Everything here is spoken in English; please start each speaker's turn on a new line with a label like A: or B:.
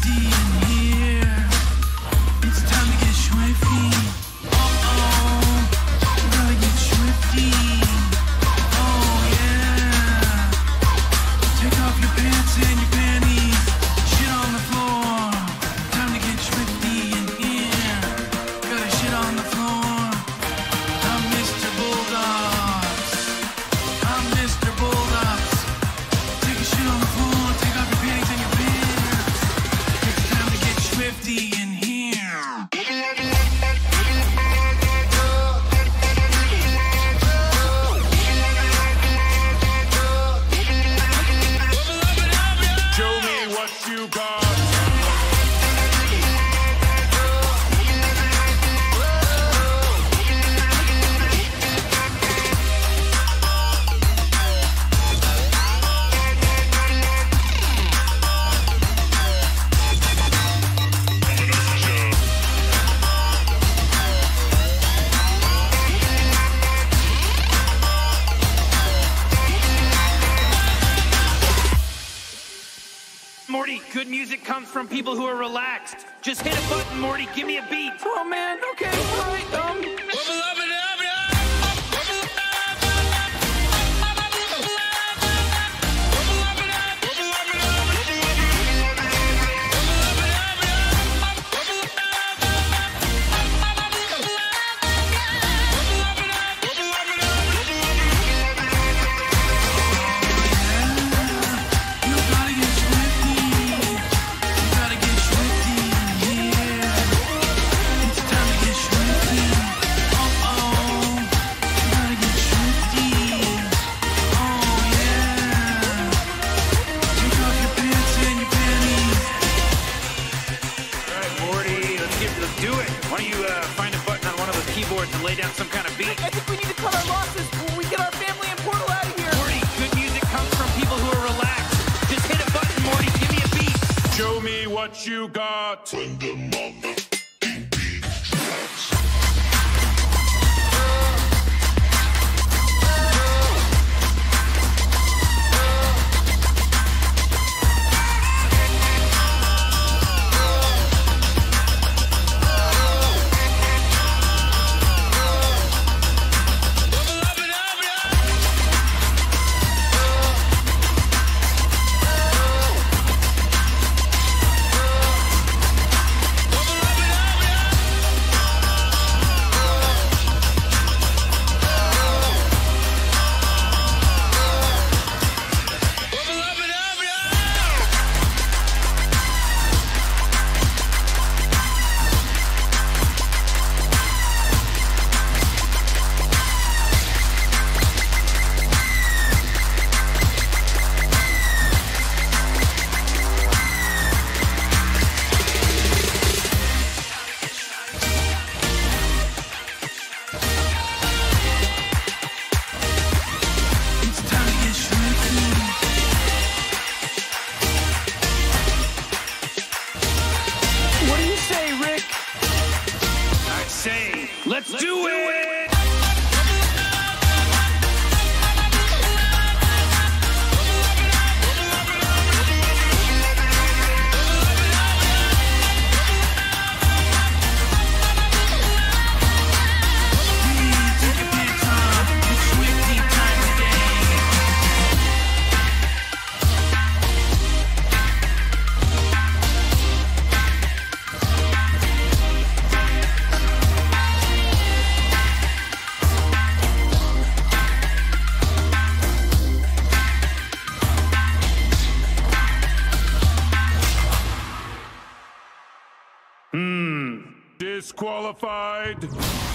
A: Swifty in here. It's time to get swifty. We gotta get swifty. Oh yeah. Take off your pants and your panties. Shit on the floor. Time to get swifty in here. Gotta shit on the floor. I'm Mr. Bulldogs. I'm Mr. Bulldogs. Take a shit on the floor. Take off your panties and your pants. It's time to get swifty in here.
B: Show me what you got.
C: Morty, good music comes from people who are relaxed. Just hit a button, Morty. Give me a beat.
A: Oh man, okay, all right, You gotta get swifty. You gotta get swifty in here. It's time to get swifty. You gotta get swifty. Oh yeah. Take off your pants and your panties.
C: All right, Morty, let's do it. Why don't you find a button on one of those keyboards and lay down some kind of beat?
D: I think we need to cut our losses when we get our family and Portal out of here.
C: Morty, good music comes from people who are relaxed. Just hit a button, Morty. Give me a beat.
B: Show me what you got.
A: It's time to get swifty.
D: What do you say, Rick?
C: I say, let's do it.
A: Take your pants off. It's swifty time today.
B: Disqualified.